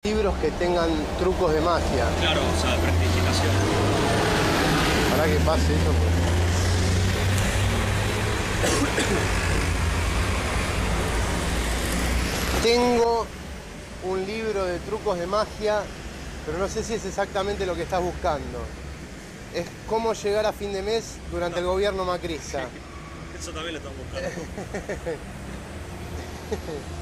libros que tengan trucos de magia. Claro, o sea, prestidigitación. Para que pase eso. Tengo un libro de trucos de magia, pero no sé si es exactamente lo que estás buscando. Es cómo llegar a fin de mes durante el gobierno macrista. Sí, eso también lo estamos buscando.